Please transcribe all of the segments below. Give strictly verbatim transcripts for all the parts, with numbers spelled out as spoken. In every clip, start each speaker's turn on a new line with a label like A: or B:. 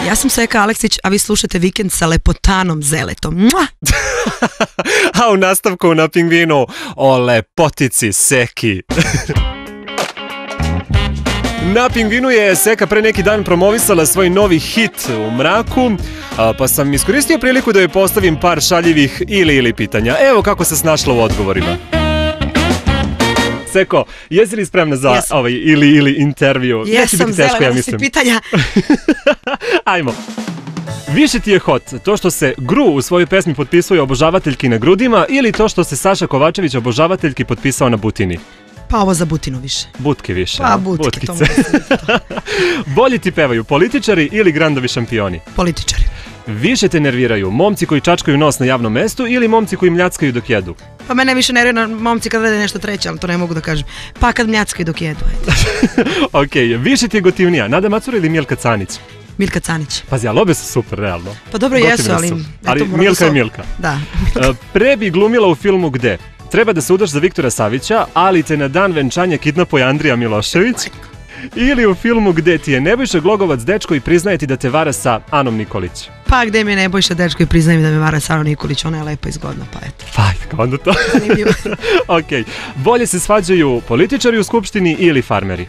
A: Ja sam Seka Aleksić, a vi slušate Vikend sa lepotanom Zeletom. Mua!
B: A u nastavku na Pingvinu o lepotici Seki. Na Pingvinu je Seka pre neki dan promovisala svoj novi hit U mraku, pa sam iskoristio priliku da joj postavim par šaljivih ili ili pitanja. Evo kako se snašla u odgovorima. Seko, jesi li spremna za yes. ovaj ili ili intervju?
A: Jesam, zelena si pitanja.
B: Ajmo. Više ti je hot to što se Gru u svojoj pesmi potpisuje obožavateljki na grudima ili to što se Saša Kovačević obožavateljki potpisao na butini?
A: Pa ovo za butinu više.
B: Butke više.
A: Pa butke, to to.
B: Bolji ti pevaju političari ili grandovi šampioni?
A: Političari.
B: Više te nerviraju momci koji čačkaju nos na javnom mestu ili momci koji mljackaju dok jedu?
A: Pa mene više nervira momci kad rade nešto treće, ali to ne mogu da kažem. Pa kad mljackaju dok jedu, ajde.
B: Okej, više ti je gotivnija, Nada Macura ili Milka Canić?
A: Milka Canić.
B: Pazi, ali obe su super, realno.
A: Pa dobro jesu, ali...
B: Ali Milka je Milka.
A: Da.
B: Pre bi glumila u filmu Gde? Treba da se udaš za Viktora Savića, ali te na dan venčanja kidnapuje Andrija Milošević. Ili u filmu Gde ti je Nebojša Glogovac dečko i priznaje ti da te vara sa Anom Nikolić?
A: Pa gde mi je Nebojša dečko i priznaje mi da me vara sa Anom Nikolić, ona je lepa i zgodna, pa eto.
B: Pa, onda to.
A: Zanimljivo.
B: Okej, bolje se svađaju političari u skupštini ili farmeri?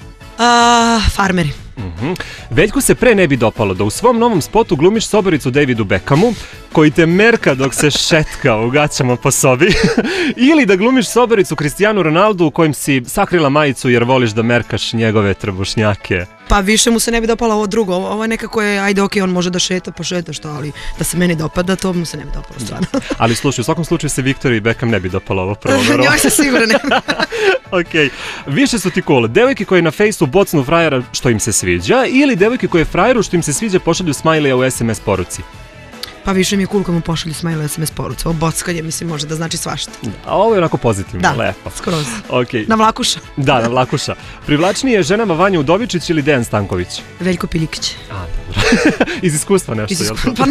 A: A, farmeri.
B: Uh-huh. Veljku se pre ne bi dopalo da u svom novom spotu glumiš sobaricu Davidu Beckhamu, koji te merka dok se šetka u gaćama po sobi, ili da glumiš sobaricu Cristiano Ronaldu u kojem si sakrila majicu jer voliš da merkaš njegove trbušnjake.
A: Pa više mu se ne bi dopalo ovo drugo, ovo je nekako je, ajde okej, on može da šeta, pa šeta što, ali da se meni dopada, to mu se ne bi dopalo stvarno.
B: Ali slušaj, u svakom slučaju se Viktor i Beckham ne bi dopalo ovo prvo.
A: Njoj se sigurno ne.
B: Okej, više su ti cool, devojke koje na fejsu bocnu frajera što im se sviđa ili devojke koje frajeru što im se sviđa pošalju smajlija u es em es poruci?
A: Pa više mi je cool kad mu pošalju smajlija u es em es poruci, ovo bockanje mislim može da znači svašta.
B: A ovo je onako pozitivno,
A: da,
B: lepo.
A: Da, skroz.
B: Okay.
A: Na vlakuša.
B: Da, na vlakuša. Privlačnije je ženama Vanja Udovičić ili Dejan Stanković?
A: Veljko Piljikić.
B: A, dobro. Iz iskustva nešto,
A: iz iskustva,
B: jel to?
A: Pa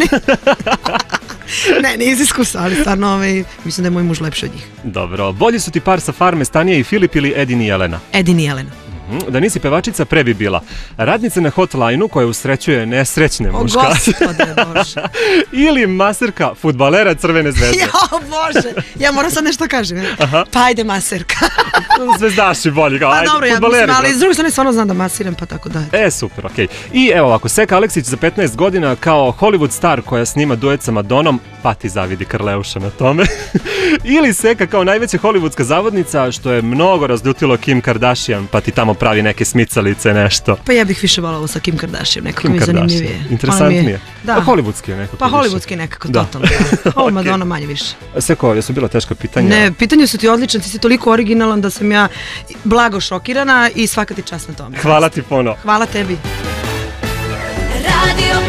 A: ne. Ne, ne iz iskustva, ali stvarno ovaj, mislim da je moj muž lepši od njih.
B: Dobro, bolji su ti par sa farme Stanija i Filip ili Edin i Jelena?
A: Edin i Jelena.
B: Da nisi pevačica, pre bi bila radnica na hotline-u koja usrećuje nesrećne muškarce.
A: O gospode Bože.
B: Ili maserka fudbalera Crvene zvezde.
A: Jo Bože, ja moram sad nešto kažem. Aha. Pa ajde maserka.
B: Zvezdaši bolji, kao
A: pa,
B: ajde
A: dobro,
B: fudbaleri.
A: Ja, ali s druge strane stvarno znam da masiram, pa tako da.
B: E, super, okej. Okay. I evo ovako, Seka Aleksić za petnaest godina kao Hollywood star koja snima duet sa Madonom, pa ti zavidi Karleuša na tome. Ili Seka kao najveća hollywoodska zavodnica što je mnogo razljutilo Kim Kardashian, pa ti tamo pravi neke smicalice, nešto.
A: Pa ja bih više volala sa Kim Kardashian, nekako mi je zanimljivije.
B: Interesantnije. Da. Pa hollywoodski je nekako.
A: Pa hollywoodski je nekako, da. Totalno. Da. Ovo Madonna manje više.
B: Seko, jesu bila teška pitanja?
A: Ne, pitanje su ti odlične, ti si toliko originalan da sam ja blago šokirana i svaka ti čast na tome.
B: Hvala ti puno.
A: Hvala tebi.
C: Radio